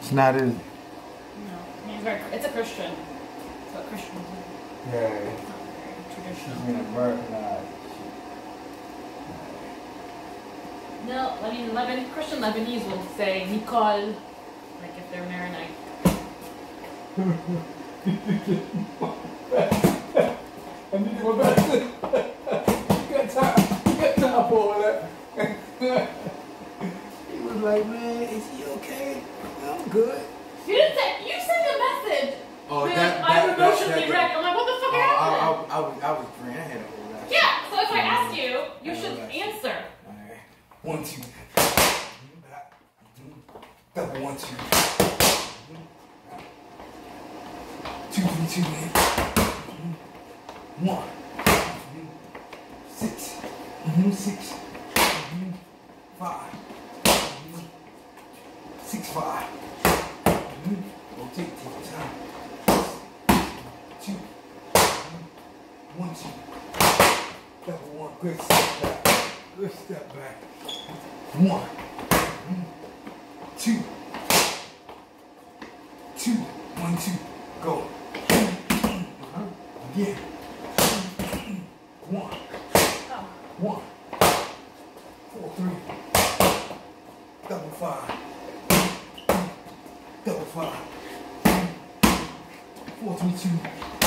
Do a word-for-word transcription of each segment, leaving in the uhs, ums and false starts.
It's not, is it? No. I mean, it's, very, it's a Christian. It's what Christians do. Yeah. It's not very traditional. She's been Americanized. No, I mean, Leban, Christian Lebanese will say Nicole, like if they're Maronite. I need to go back. You got time. You got time for all that. He was like, man, is he okay? I'm good. You didn't say, you sent a message. Oh, Man, that, I'm that, emotionally that, wrecked. I'm like, what the fuck oh, happened? I, I, I, was, I was praying. I had a whole lot. Yeah, so if I asked you, you should answer. Alright. One, two. Double one, two. Two, three, two, man. One. Six. Mm-hmm. Six. Mm-hmm. Five. Mm-hmm. Six, five. Mm-hmm. Rotate, take your time. Two. Mm-hmm. One, two. Double one. Good step back. Good step back. One. Mm-hmm. Two. Two. One, two. Go. Uh-huh. Again. One. Oh. One. Four, three. Double five. Double five. Four, three, two.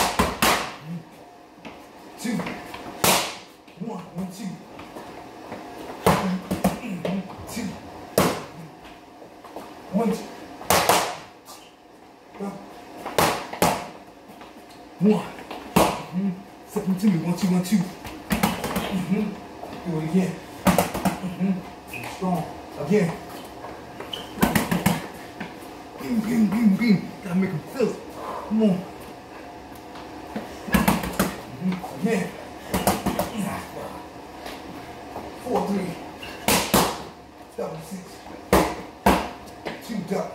Two. One, one, two. Two. One, two. One. Mm-hmm. Second two. One, two, one, two. Mm-hmm. Do it again. Mm-hmm. Strong. Again. Beam, beam, beam, beam. Gotta make them feel it. Come on. Mm-hmm. Again. Four, three. Double six. Two duck.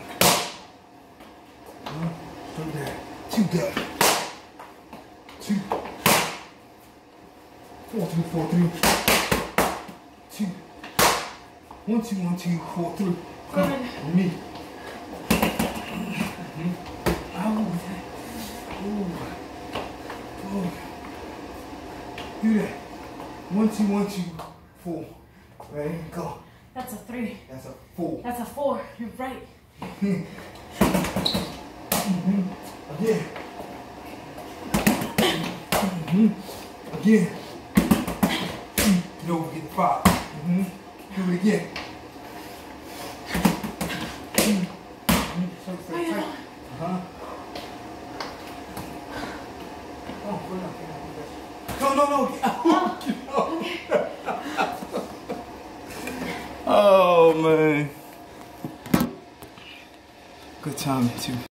Uh, do that. Two duck. Two. Four, three, four, three. Two. One, two, one, two, four, three. Come on, with me. Mm-hmm. Oh, ooh. Ooh. Do that. One, two, one, two, four. Ready? Go. That's a three. That's a four. That's a four. You're right. Mm-hmm. Again. Mm-hmm. Again. Get over, get the five. Mm-hmm. Do it again. Mm-hmm. Uh-huh. Oh, no, no, no. Oh, okay. Oh, man. Good time, too.